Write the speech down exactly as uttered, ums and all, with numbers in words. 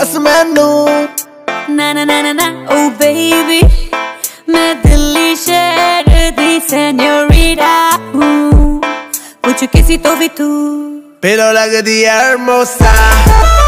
बस मैनू ना ना ना ना ना ओ बेबी मैं दिल्ली शहर दी सेन्योरिटा हूँ, पूछ किसी तो भी तू pero लगदी hermosa